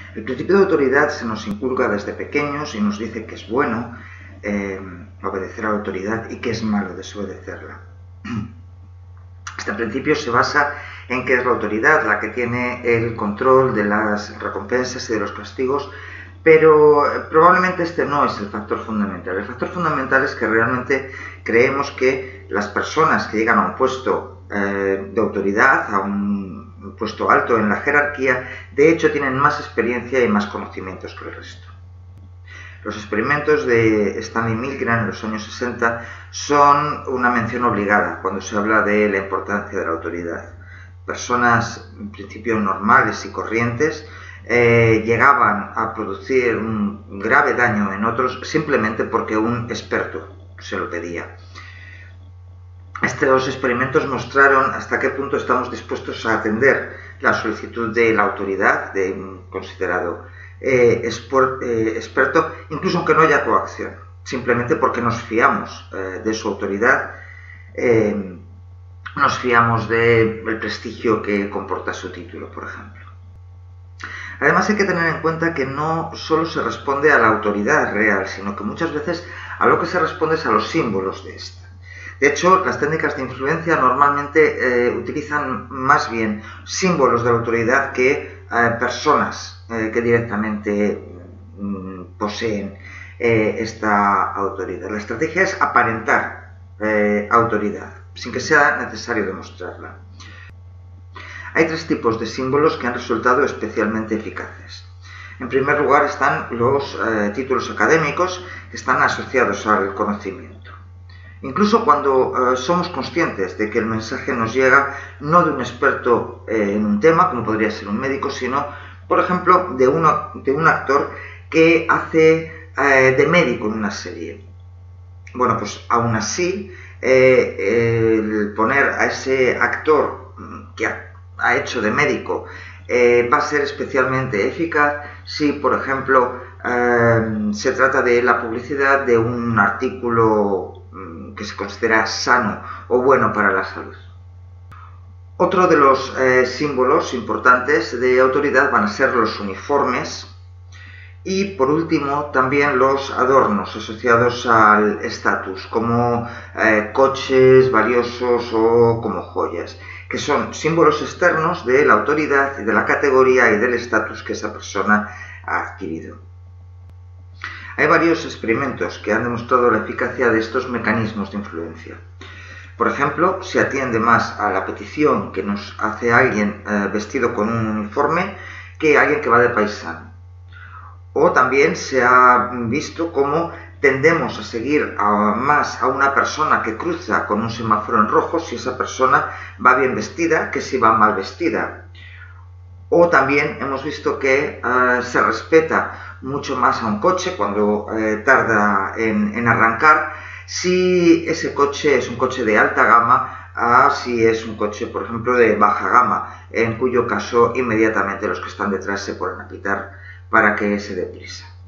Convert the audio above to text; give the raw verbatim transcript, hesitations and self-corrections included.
El principio de autoridad se nos inculca desde pequeños y nos dice que es bueno eh, obedecer a la autoridad y que es malo desobedecerla. Este principio se basa en que es la autoridad la que tiene el control de las recompensas y de los castigos, pero probablemente este no es el factor fundamental. El factor fundamental es que realmente creemos que las personas que llegan a un puesto eh, de autoridad, a un un puesto alto en la jerarquía, de hecho tienen más experiencia y más conocimientos que el resto. Los experimentos de Stanley Milgram en los años sesenta son una mención obligada cuando se habla de la importancia de la autoridad. Personas en principio normales y corrientes eh, llegaban a producir un grave daño en otros simplemente porque un experto se lo pedía. Estos experimentos mostraron hasta qué punto estamos dispuestos a atender la solicitud de la autoridad, de un considerado eh, esport, eh, experto, incluso aunque no haya coacción, simplemente porque nos fiamos eh, de su autoridad, eh, nos fiamos del prestigio que comporta su título, por ejemplo. Además hay que tener en cuenta que no solo se responde a la autoridad real, sino que muchas veces a lo que se responde es a los símbolos de esta. De hecho, las técnicas de influencia normalmente eh, utilizan más bien símbolos de la autoridad que eh, personas eh, que directamente mm, poseen eh, esta autoridad. La estrategia es aparentar eh, autoridad, sin que sea necesario demostrarla. Hay tres tipos de símbolos que han resultado especialmente eficaces. En primer lugar están los eh, títulos académicos que están asociados al conocimiento. Incluso cuando eh, somos conscientes de que el mensaje nos llega no de un experto eh, en un tema, como podría ser un médico, sino, por ejemplo, de, uno, de un actor que hace eh, de médico en una serie. Bueno, pues aún así, eh, el poner a ese actor que ha, ha hecho de médico eh, va a ser especialmente eficaz si, por ejemplo, eh, se trata de la publicidad de un artículo que se considera sano o bueno para la salud. Otro de los eh, símbolos importantes de autoridad van a ser los uniformes y, por último, también los adornos asociados al estatus, como eh, coches valiosos o como joyas, que son símbolos externos de la autoridad y de la categoría y del estatus que esa persona ha adquirido. Hay varios experimentos que han demostrado la eficacia de estos mecanismos de influencia. Por ejemplo, se atiende más a la petición que nos hace alguien eh, vestido con un uniforme que alguien que va de paisano. O también se ha visto cómo tendemos a seguir a, más a una persona que cruza con un semáforo en rojo si esa persona va bien vestida que si va mal vestida. O también hemos visto que eh, se respeta mucho más a un coche cuando eh, tarda en, en arrancar si ese coche es un coche de alta gama a si es un coche, por ejemplo, de baja gama, en cuyo caso inmediatamente los que están detrás se ponen a pitar para que se dé prisa.